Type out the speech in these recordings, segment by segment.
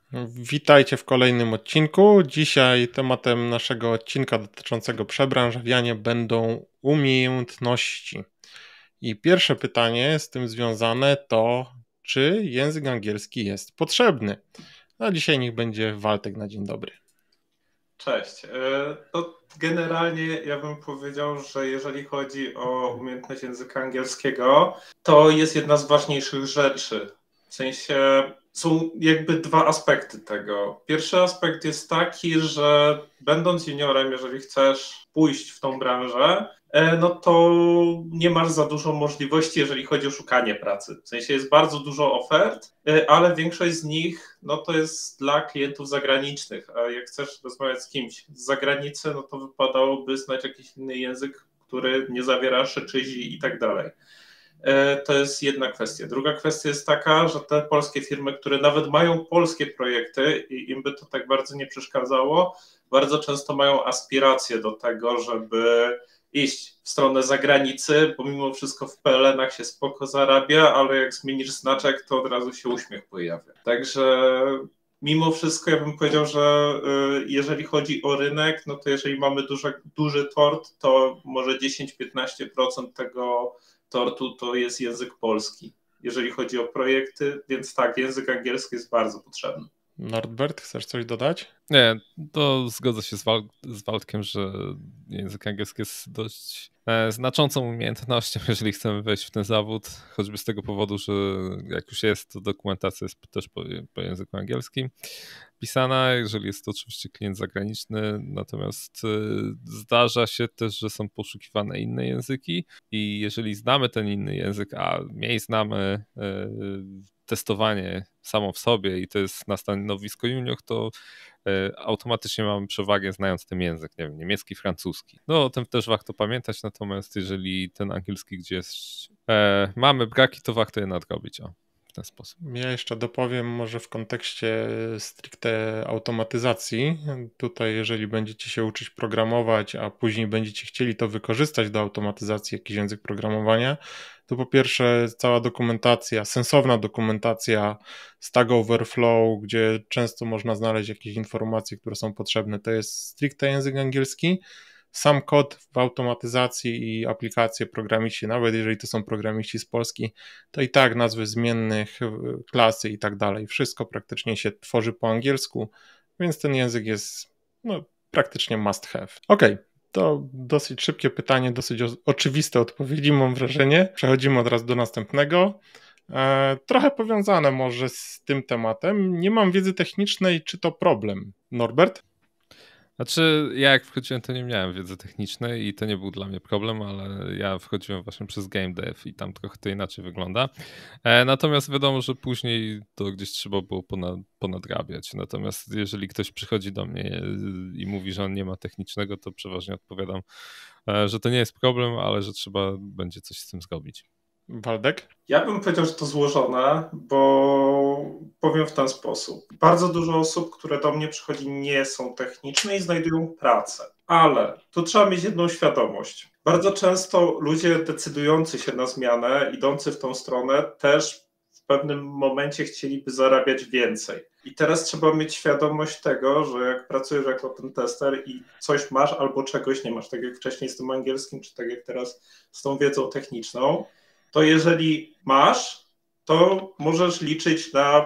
Witajcie w kolejnym odcinku. Dzisiaj tematem naszego odcinka dotyczącego przebranżawiania będą umiejętności. I pierwsze pytanie z tym związane to, czy język angielski jest potrzebny? A dzisiaj niech będzie Waltek na dzień dobry. Cześć. To generalnie ja bym powiedział, że jeżeli chodzi o umiejętność języka angielskiego, to jest jedna z ważniejszych rzeczy. W sensie są jakby dwa aspekty tego. Pierwszy aspekt jest taki, że będąc juniorem, jeżeli chcesz pójść w tą branżę, no to nie masz za dużo możliwości, jeżeli chodzi o szukanie pracy. W sensie jest bardzo dużo ofert, ale większość z nich no to jest dla klientów zagranicznych, a jak chcesz rozmawiać z kimś z zagranicy, no to wypadałoby znać jakiś inny język, który nie zawiera szyczyzi i tak dalej. To jest jedna kwestia. Druga kwestia jest taka, że te polskie firmy, które nawet mają polskie projekty i im by to tak bardzo nie przeszkadzało, bardzo często mają aspiracje do tego, żeby iść w stronę zagranicy, bo mimo wszystko w PLN-ach się spoko zarabia, ale jak zmienisz znaczek, to od razu się uśmiech pojawia. Także mimo wszystko ja bym powiedział, że jeżeli chodzi o rynek, no to jeżeli mamy duży tort, to może 10-15% tego tortu to jest język polski, jeżeli chodzi o projekty, więc tak, język angielski jest bardzo potrzebny. Norbert, chcesz coś dodać? Nie, to zgodzę się z Waldkiem, że język angielski jest dość znaczącą umiejętnością, jeżeli chcemy wejść w ten zawód, choćby z tego powodu, że jak już jest, to dokumentacja jest też po języku angielskim pisana, jeżeli jest to oczywiście klient zagraniczny, natomiast zdarza się też, że są poszukiwane inne języki i jeżeli znamy ten inny język, a mniej znamy testowanie samo w sobie i to jest na stanowisko junior, to automatycznie mamy przewagę znając ten język, nie wiem, niemiecki, francuski. No o tym też warto pamiętać, natomiast jeżeli ten angielski gdzieś mamy braki, to warto je nadrobić w ten sposób. Ja jeszcze dopowiem może w kontekście stricte automatyzacji. Tutaj jeżeli będziecie się uczyć programować, a później będziecie chcieli to wykorzystać do automatyzacji, jakiś język programowania, to po pierwsze cała dokumentacja, sensowna dokumentacja Stack Overflow, gdzie często można znaleźć jakieś informacje, które są potrzebne, to jest stricte język angielski. Sam kod w automatyzacji i aplikacje programiści, nawet jeżeli to są programiści z Polski, to i tak nazwy zmiennych, klasy i tak dalej, wszystko praktycznie się tworzy po angielsku, więc ten język jest praktycznie must have. Okej. To dosyć szybkie pytanie, dosyć oczywiste odpowiedzi, mam wrażenie. Przechodzimy od razu do następnego. Trochę powiązane może z tym tematem. Nie mam wiedzy technicznej, czy to problem? Norbert? Znaczy, ja jak wchodziłem, to nie miałem wiedzy technicznej i to nie był dla mnie problem, ale ja wchodziłem właśnie przez game dev i tam trochę to inaczej wygląda. Natomiast wiadomo, że później to gdzieś trzeba było ponadrabiać. Natomiast jeżeli ktoś przychodzi do mnie i mówi, że on nie ma technicznego, to przeważnie odpowiadam, że to nie jest problem, ale że trzeba będzie coś z tym zrobić. Waldek? Ja bym powiedział, że to złożone, bo powiem w ten sposób. Bardzo dużo osób, które do mnie przychodzi, nie są techniczne i znajdują pracę. Ale tu trzeba mieć jedną świadomość. Bardzo często ludzie decydujący się na zmianę, idący w tą stronę, też w pewnym momencie chcieliby zarabiać więcej. I teraz trzeba mieć świadomość tego, że jak pracujesz jako ten tester i coś masz albo czegoś nie masz, tak jak wcześniej z tym angielskim, czy tak jak teraz z tą wiedzą techniczną, to jeżeli masz, to możesz liczyć na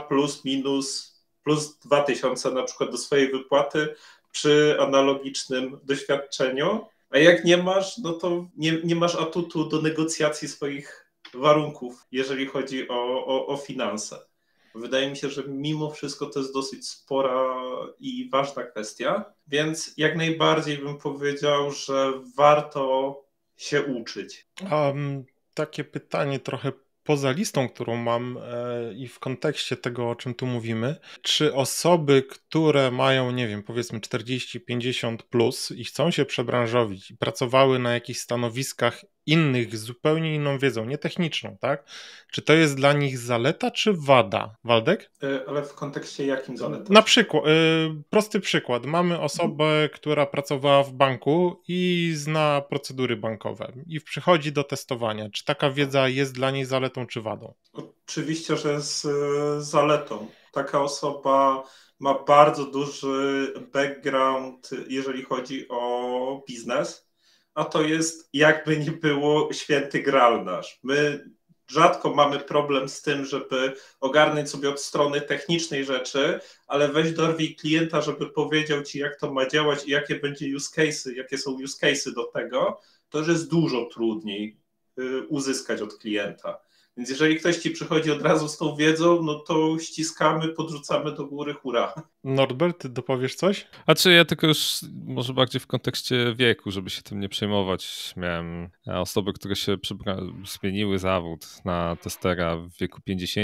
plus 2000 na przykład do swojej wypłaty przy analogicznym doświadczeniu, a jak nie masz, no to nie masz atutu do negocjacji swoich warunków, jeżeli chodzi o finanse. Wydaje mi się, że mimo wszystko to jest dosyć spora i ważna kwestia, więc jak najbardziej bym powiedział, że warto się uczyć. Takie pytanie trochę poza listą, którą mam i w kontekście tego, o czym tu mówimy. Czy osoby, które mają, nie wiem, powiedzmy 40-50 plus i chcą się przebranżowić i pracowały na jakichś stanowiskach innych z zupełnie inną wiedzą, nie techniczną, tak? Czy to jest dla nich zaleta czy wada? Waldek? Ale w kontekście jakim zaleta? Na przykład, prosty przykład. Mamy osobę, która pracowała w banku i zna procedury bankowe i przychodzi do testowania. Czy taka wiedza jest dla niej zaletą czy wadą? Oczywiście, że jest zaletą. Taka osoba ma bardzo duży background, jeżeli chodzi o biznes, a to jest jakby nie było święty graal nasz. My rzadko mamy problem z tym, żeby ogarnąć sobie od strony technicznej rzeczy, ale weź dorwij klienta, żeby powiedział ci, jak to ma działać i jakie będzie use case'y, jakie są use case'y do tego, to już jest dużo trudniej uzyskać od klienta. Więc jeżeli ktoś ci przychodzi od razu z tą wiedzą, no to ściskamy, podrzucamy do góry, hura. Norbert, ty dopowiesz coś? A czy ja tylko już może bardziej w kontekście wieku, żeby się tym nie przejmować. Miałem osoby, które się zmieniły zawód na testera w wieku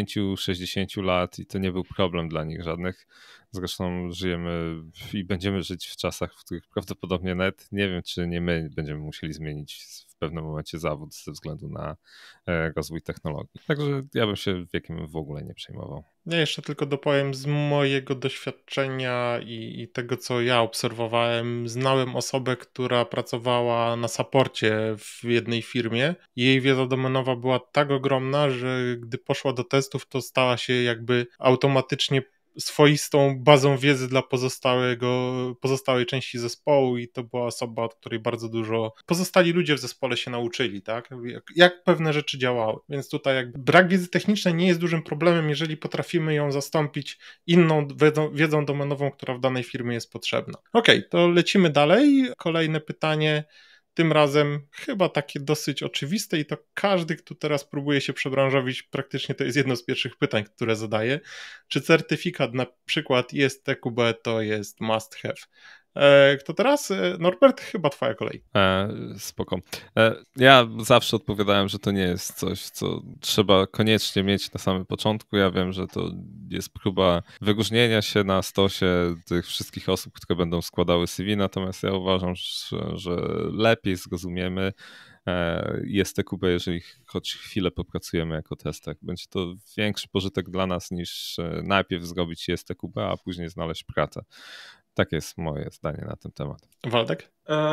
50-60 lat i to nie był problem dla nich żadnych. Zresztą żyjemy i będziemy żyć w czasach, w których prawdopodobnie nawet nie wiem, czy nie my będziemy musieli zmienić w pewnym momencie zawód ze względu na rozwój technologii. Także ja bym się wiekiem w ogóle nie przejmował. Ja jeszcze tylko dopowiem z mojego doświadczenia i tego, co ja obserwowałem. Znałem osobę, która pracowała na saporcie w jednej firmie. Jej wiedza domenowa była tak ogromna, że gdy poszła do testów, to stała się jakby automatycznie swoistą bazą wiedzy dla pozostałej części zespołu i to była osoba, od której bardzo dużo pozostali ludzie w zespole się nauczyli, tak? Jak pewne rzeczy działały. Więc tutaj jakby brak wiedzy technicznej nie jest dużym problemem, jeżeli potrafimy ją zastąpić inną wiedzą domenową, która w danej firmie jest potrzebna. Okej, to lecimy dalej. Kolejne pytanie. Tym razem chyba takie dosyć oczywiste i to każdy, kto teraz próbuje się przebranżowić, praktycznie to jest jedno z pierwszych pytań, które zadaje. Czy certyfikat na przykład ISTQB to jest must have? Kto teraz? Norbert, chyba twoja kolej. Spoko. Ja zawsze odpowiadałem, że to nie jest coś, co trzeba koniecznie mieć na samym początku. Ja wiem, że to jest próba wyróżnienia się na stosie tych wszystkich osób, które będą składały CV, natomiast ja uważam, że lepiej zrozumiemy ISTQB, jeżeli choć chwilę popracujemy jako tester. Będzie to większy pożytek dla nas niż najpierw zrobić ISTQB, a później znaleźć pracę. Takie jest moje zdanie na ten temat. Waldek?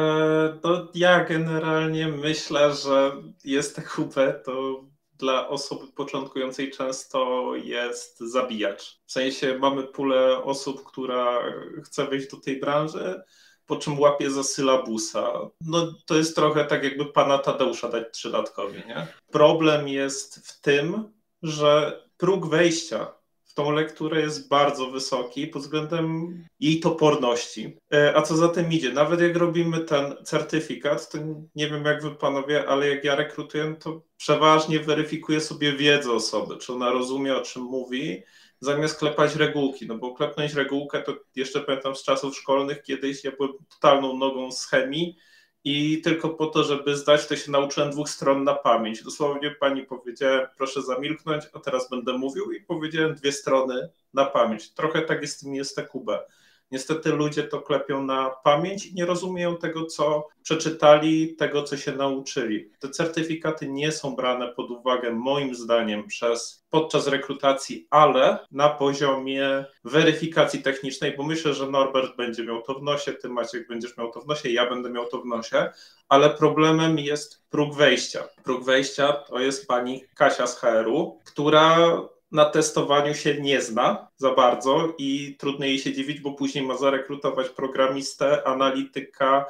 To ja generalnie myślę, że ISTQB to dla osoby początkującej często jest zabijacz. W sensie mamy pulę osób, która chce wejść do tej branży, po czym łapie za sylabusa. No to jest trochę tak, jakby pana Tadeusza dać 3-latkowi, nie? Problem jest w tym, że próg wejścia w tą lekturę jest bardzo wysoki pod względem jej toporności. A co za tym idzie, nawet jak robimy ten certyfikat, to nie wiem jak wy panowie, ale jak ja rekrutuję, to przeważnie weryfikuję sobie wiedzę osoby, czy ona rozumie, o czym mówi, zamiast klepać regułki, no bo klepnąć regułkę to jeszcze pamiętam z czasów szkolnych, kiedyś ja byłem totalną nogą z chemii i tylko po to, żeby zdać, to się nauczyłem 2 stron na pamięć. Dosłownie pani powiedziała, proszę zamilknąć, a teraz będę mówił i powiedziałem 2 strony na pamięć. Trochę tak jest z tym ISTQB. Niestety ludzie to klepią na pamięć i nie rozumieją tego, co przeczytali, tego, co się nauczyli. Te certyfikaty nie są brane pod uwagę, moim zdaniem, podczas rekrutacji, ale na poziomie weryfikacji technicznej, bo myślę, że Norbert będzie miał to w nosie, ty Maciek będziesz miał to w nosie, ja będę miał to w nosie, ale problemem jest próg wejścia. Próg wejścia to jest pani Kasia z HR-u, która na testowaniu się nie zna za bardzo i trudno jej się dziwić, bo później ma zarekrutować programistę, analityka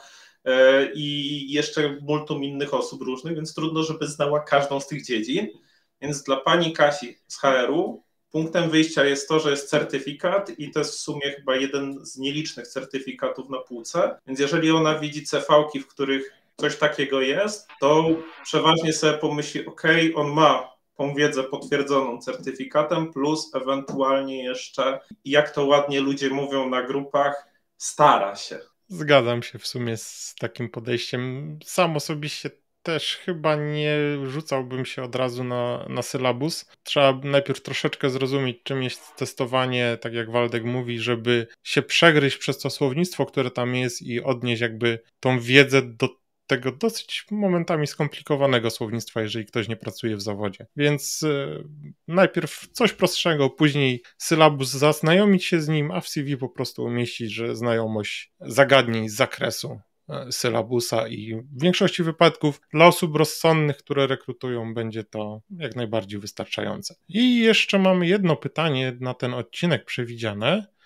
i jeszcze multum innych osób różnych, więc trudno, żeby znała każdą z tych dziedzin. Więc dla pani Kasi z HR-u punktem wyjścia jest to, że jest certyfikat i to jest w sumie chyba jeden z nielicznych certyfikatów na półce, więc jeżeli ona widzi CV-ki, w których coś takiego jest, to przeważnie sobie pomyśli, on ma tą wiedzę potwierdzoną certyfikatem, plus ewentualnie jeszcze, jak to ładnie ludzie mówią na grupach, stara się. Zgadzam się w sumie z takim podejściem. Sam osobiście też chyba nie rzucałbym się od razu na sylabus. Trzeba najpierw troszeczkę zrozumieć, czym jest testowanie, tak jak Waldek mówi, żeby się przegryźć przez to słownictwo, które tam jest i odnieść jakby tą wiedzę do tego dosyć momentami skomplikowanego słownictwa, jeżeli ktoś nie pracuje w zawodzie. Więc najpierw coś prostszego, później sylabus, zaznajomić się z nim, a w CV po prostu umieścić, że znajomość zagadnień z zakresu sylabusa i w większości wypadków dla osób rozsądnych, które rekrutują, będzie to jak najbardziej wystarczające. I jeszcze mamy jedno pytanie na ten odcinek przewidziane.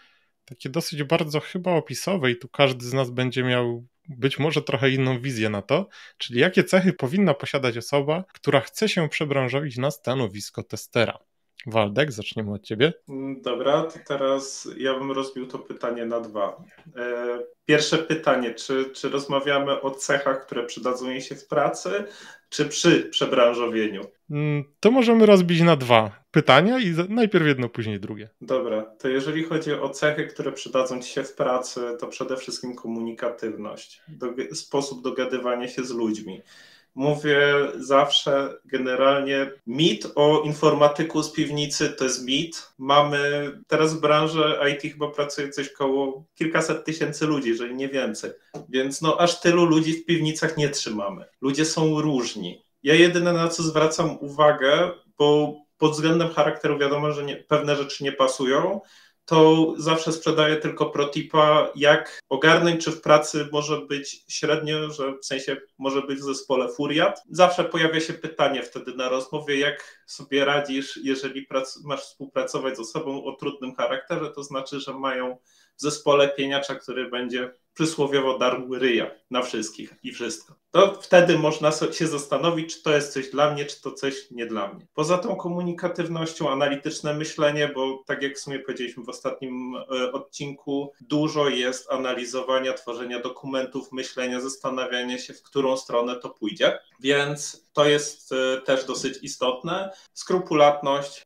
takie dosyć bardzo chyba opisowe i tu każdy z nas będzie miał być może trochę inną wizję na to, czyli jakie cechy powinna posiadać osoba, która chce się przebranżowić na stanowisko testera. Waldek, zaczniemy od ciebie. Dobra, to teraz ja bym rozbił to pytanie na dwa. Pierwsze pytanie, czy rozmawiamy o cechach, które przydadzą jej się w pracy, czy przy przebranżowieniu? To możemy rozbić na dwa pytania i najpierw jedno, później drugie. Dobra, to jeżeli chodzi o cechy, które przydadzą ci się w pracy, to przede wszystkim komunikatywność, sposób dogadywania się z ludźmi. Mówię zawsze generalnie mit o informatyku z piwnicy to jest mit. Mamy teraz w branży IT chyba pracuje coś koło kilkaset tysięcy ludzi, jeżeli nie więcej. Więc aż tylu ludzi w piwnicach nie trzymamy. Ludzie są różni. Ja jedyne na co zwracam uwagę, bo pod względem charakteru wiadomo, że pewne rzeczy nie pasują, to zawsze sprzedaję tylko protipa, jak ogarnąć, czy w pracy może być średnio, że w sensie może być w zespole furiat. Zawsze pojawia się pytanie wtedy na rozmowie, jak sobie radzisz, jeżeli masz współpracować z osobą o trudnym charakterze, to znaczy, że mają w zespole pieniacza, który będzie przysłowiowo darł ryja na wszystkich i wszystko. To wtedy można się zastanowić, czy to jest coś dla mnie, czy to coś nie dla mnie. Poza tą komunikatywnością, analityczne myślenie, bo tak jak w sumie powiedzieliśmy w ostatnim odcinku, dużo jest analizowania, tworzenia dokumentów, myślenia, zastanawiania się, w którą stronę to pójdzie, więc to jest też dosyć istotne. Skrupulatność,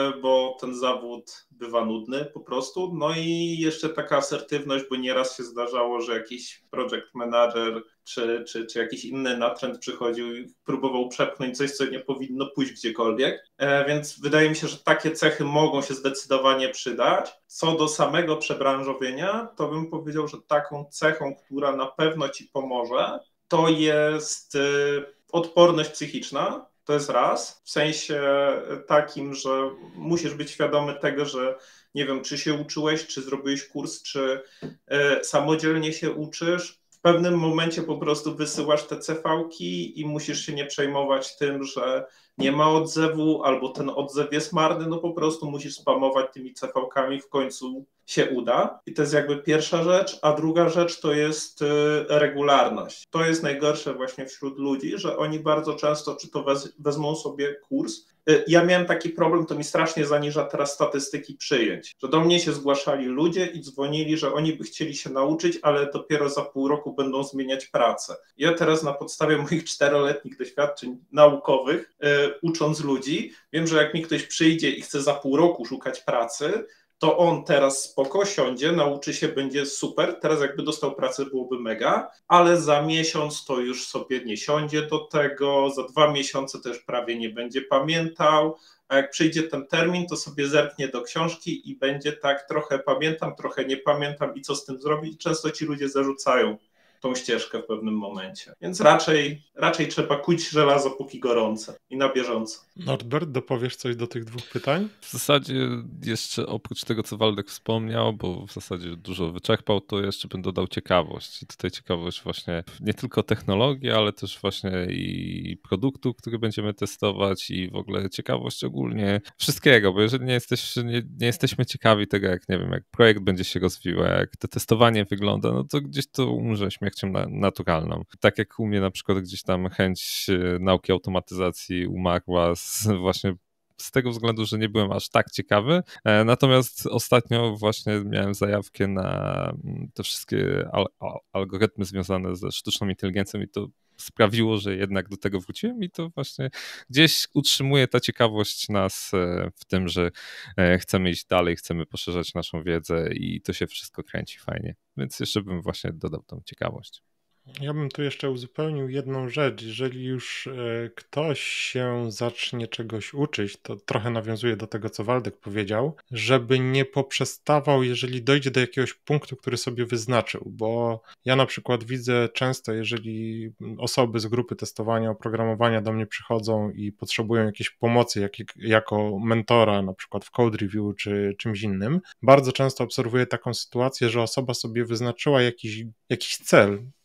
bo ten zawód bywa nudny po prostu. No i jeszcze taka asertywność, bo nieraz się zdarzało, że jakiś project manager czy jakiś inny natręt przychodził i próbował przepchnąć coś, co nie powinno pójść gdziekolwiek. Więc wydaje mi się, że takie cechy mogą się zdecydowanie przydać. Co do samego przebranżowienia, to bym powiedział, że taką cechą, która na pewno ci pomoże, to jest odporność psychiczna. To jest raz, w sensie takim, że musisz być świadomy tego, że nie wiem, czy się uczyłeś, czy zrobiłeś kurs, czy samodzielnie się uczysz. W pewnym momencie po prostu wysyłasz te CV-ki i musisz się nie przejmować tym, że nie ma odzewu albo ten odzew jest marny, no po prostu musisz spamować tymi CV-kami, w końcu się uda. I to jest jakby pierwsza rzecz, a druga rzecz to jest regularność. To jest najgorsze właśnie wśród ludzi, że oni bardzo często, czy to wezmą sobie kurs. Ja miałem taki problem, to mi strasznie zaniża teraz statystyki przyjęć, że do mnie się zgłaszali ludzie i dzwonili, że oni by chcieli się nauczyć, ale dopiero za pół roku będą zmieniać pracę. Ja teraz na podstawie moich 4-letnich doświadczeń naukowych, ucząc ludzi, wiem, że jak mi ktoś przyjdzie i chce za pół roku szukać pracy, to on teraz spoko siądzie, nauczy się, będzie super, teraz jakby dostał pracę byłoby mega, ale za miesiąc to już sobie nie siądzie do tego, za 2 miesiące też prawie nie będzie pamiętał, a jak przyjdzie ten termin, to sobie zerknie do książki i będzie tak, trochę pamiętam, trochę nie pamiętam i co z tym zrobić. Często ci ludzie zarzucają tą ścieżkę w pewnym momencie. Więc raczej trzeba kuć żelazo póki gorące i na bieżąco. Norbert, dopowiesz coś do tych dwóch pytań? W zasadzie jeszcze oprócz tego, co Waldek wspomniał, bo w zasadzie dużo wyczerpał, to jeszcze bym dodał ciekawość. I tutaj ciekawość właśnie nie tylko technologii, ale też właśnie i produktu, który będziemy testować i w ogóle ciekawość ogólnie wszystkiego, bo jeżeli nie jesteśmy ciekawi tego, jak nie wiem, jak projekt będzie się rozwijał, jak to testowanie wygląda, no to gdzieś to umrze śmiercią naturalną. Tak jak u mnie na przykład gdzieś tam chęć nauki automatyzacji umarła właśnie z tego względu, że nie byłem aż tak ciekawy. Natomiast ostatnio właśnie miałem zajawkę na te wszystkie algorytmy związane ze sztuczną inteligencją i to sprawiło, że jednak do tego wróciłem i to właśnie gdzieś utrzymuje ta ciekawość nas w tym, że chcemy iść dalej, chcemy poszerzać naszą wiedzę i to się wszystko kręci fajnie. Więc jeszcze bym właśnie dodał tą ciekawość. Ja bym tu jeszcze uzupełnił jedną rzecz. Jeżeli już ktoś się zacznie czegoś uczyć, to trochę nawiązuje do tego, co Waldek powiedział, żeby nie poprzestawał, jeżeli dojdzie do jakiegoś punktu, który sobie wyznaczył, bo ja na przykład widzę często, jeżeli osoby z grupy testowania oprogramowania do mnie przychodzą i potrzebują jakiejś pomocy jako mentora, na przykład w code review czy czymś innym, bardzo często obserwuję taką sytuację, że osoba sobie wyznaczyła jakiś cel,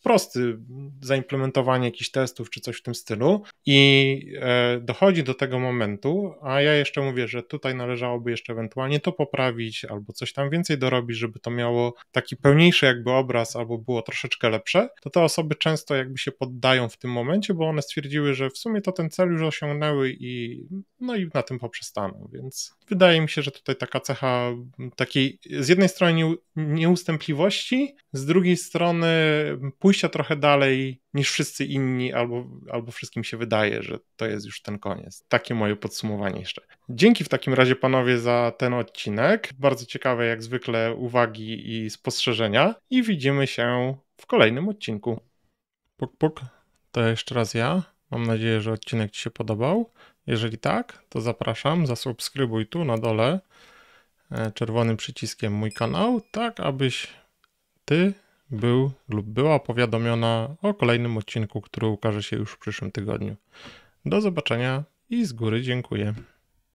prosty, zaimplementowanie jakichś testów czy coś w tym stylu i dochodzi do tego momentu, a ja jeszcze mówię, że tutaj należałoby jeszcze ewentualnie to poprawić albo coś tam więcej dorobić, żeby to miało taki pełniejszy jakby obraz albo było troszeczkę lepsze, to te osoby często jakby się poddają w tym momencie, bo one stwierdziły, że w sumie to ten cel już osiągnęły i na tym poprzestaną, więc wydaje mi się, że tutaj taka cecha takiej z jednej strony nieustępliwości, z drugiej strony pójścia trochę dalej niż wszyscy inni, albo wszystkim się wydaje, że to jest już ten koniec. Takie moje podsumowanie jeszcze. Dzięki w takim razie panowie za ten odcinek. Bardzo ciekawe jak zwykle uwagi i spostrzeżenia i widzimy się w kolejnym odcinku. Puk, puk. To jeszcze raz ja. Mam nadzieję, że odcinek ci się podobał. Jeżeli tak, to zapraszam, zasubskrybuj tu na dole czerwonym przyciskiem mój kanał, tak abyś ty był lub była powiadomiona o kolejnym odcinku, który ukaże się już w przyszłym tygodniu. Do zobaczenia i z góry dziękuję.